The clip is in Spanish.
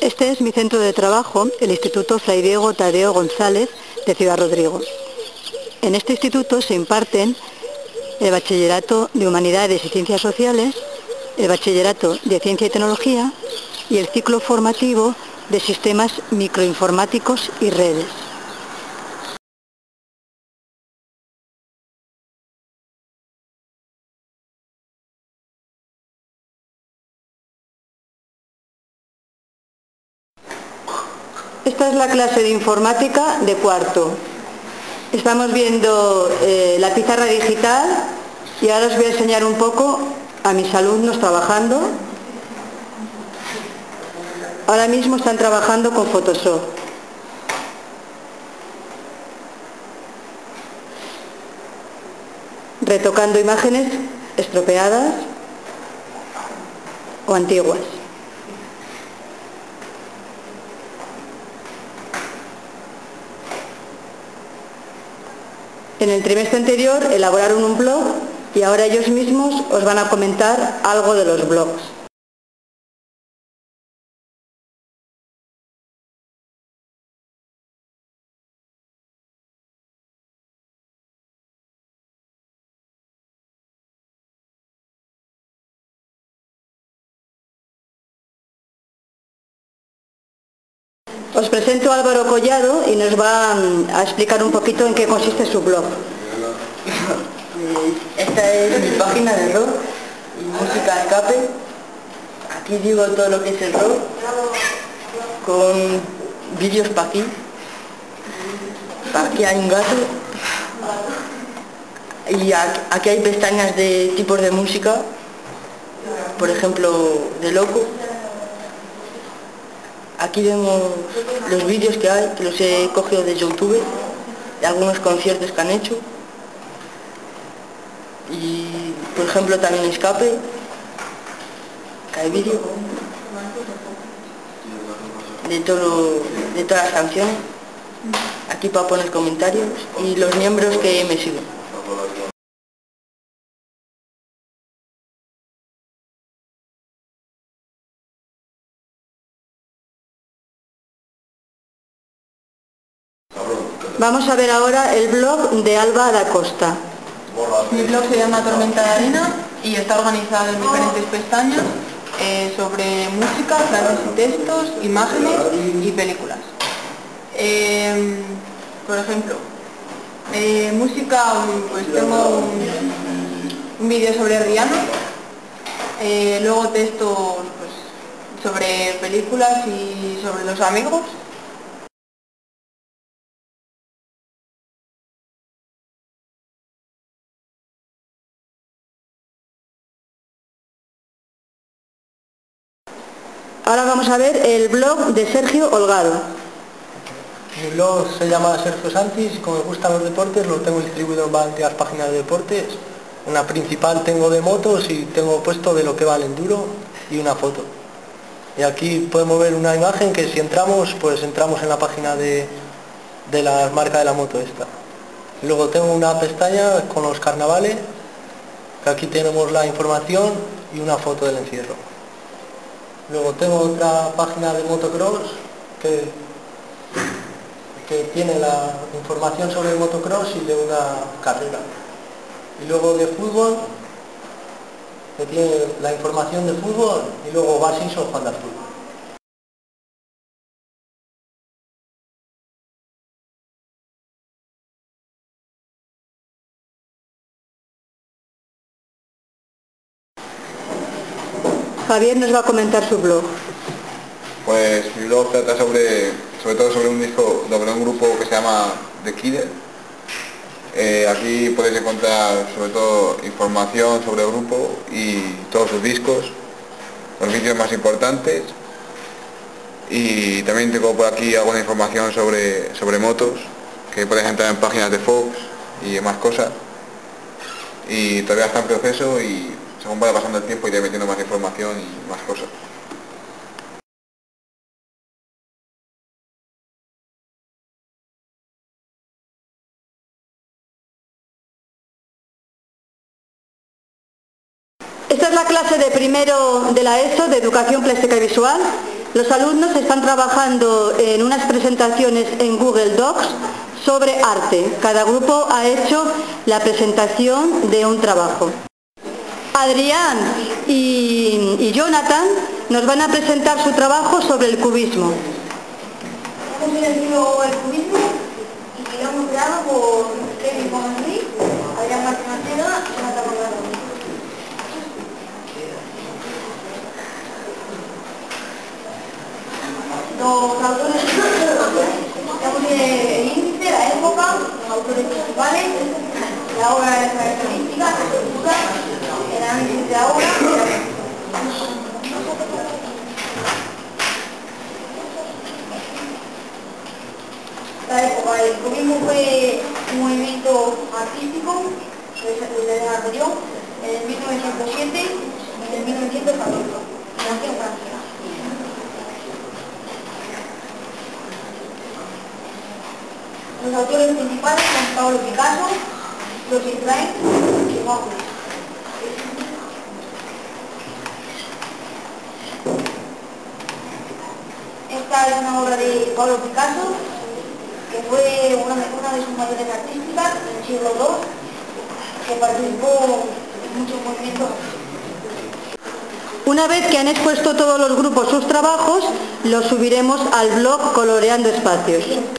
Este es mi centro de trabajo, el Instituto Fray Diego Tadeo González de Ciudad Rodrigo. En este instituto se imparten el Bachillerato de Humanidades y Ciencias Sociales, el Bachillerato de Ciencia y Tecnología y el ciclo formativo de Sistemas Microinformáticos y Redes. Esta es la clase de informática de cuarto. Estamos viendo la pizarra digital y ahora os voy a enseñar un poco a mis alumnos trabajando. Ahora mismo están trabajando con Photoshop. Retocando imágenes estropeadas o antiguas. En el trimestre anterior elaboraron un blog y ahora ellos mismos os van a comentar algo de los blogs. Os presento a Álvaro Collado y nos va a explicar un poquito en qué consiste su blog. Esta es mi página de rock y música escape. Aquí digo todo lo que es el rock, con vídeos para aquí. Para aquí hay un gato. Y aquí hay pestañas de tipos de música, por ejemplo, de loco. Aquí vemos los vídeos que hay, que los he cogido de YouTube, de algunos conciertos que han hecho. Y, por ejemplo, también escape, que hay vídeo de todas las canciones. Aquí para poner comentarios y los miembros que me siguen. Vamos a ver ahora el blog de Alba da Costa. Mi blog se llama Tormenta de Arena y está organizado en diferentes pestañas sobre música, frases y textos, imágenes y películas. Por ejemplo, música, pues tengo un vídeo sobre Rihanna, luego textos pues, sobre películas y sobre los amigos. Ahora vamos a ver el blog de Sergio Holgado. Mi blog se llama Sergio Santis y como me gustan los deportes lo tengo distribuido en varias páginas de deportes. Una principal tengo de motos y tengo puesto de lo que va el enduro y una foto. Y aquí podemos ver una imagen que si entramos, pues entramos en la página de la marca de la moto esta. Luego tengo una pestaña con los carnavales, que aquí tenemos la información y una foto del encierro. Luego tengo otra página de motocross que tiene la información sobre el motocross y de una carrera. Y luego de fútbol, que tiene la información de fútbol y luego Bart Simpson jugando al fútbol. Javier nos va a comentar su blog. Pues mi blog trata sobre todo sobre un disco, sobre un grupo que se llama The Killer. Aquí podéis encontrar sobre todo información sobre el grupo y todos sus discos, los vídeos más importantes, y también tengo por aquí alguna información sobre motos, que podéis entrar en páginas de Fox y demás cosas, y todavía está en proceso y según vaya pasando el tiempo iré metiendo más información y más cosas. Esta es la clase de primero de la ESO, de Educación Plástica y Visual. Los alumnos están trabajando en unas presentaciones en Google Docs sobre arte. Cada grupo ha hecho la presentación de un trabajo. Adrián y Jonathan nos van a presentar su trabajo sobre el cubismo. Hemos elegido el cubismo y lo hemos creado por Kevin Bonanri, Adrián Martín Macedo y Jonathan Morgado. Los autores tenemos el índice, la época, los autores principales, la obra de características, la estructura, el análisis de la obra. La época del cubismo fue un movimiento artístico que se desarrolló en 1907 y en 1914, en Francia. Los autores principales son Pablo Picasso, Joseph Klein y Van Gogh. Esta es una obra de Pablo Picasso, que fue una de sus mayores artísticas en el siglo II, que participó en muchos movimientos. Una vez que han expuesto todos los grupos sus trabajos, los subiremos al blog Coloreando Espacios.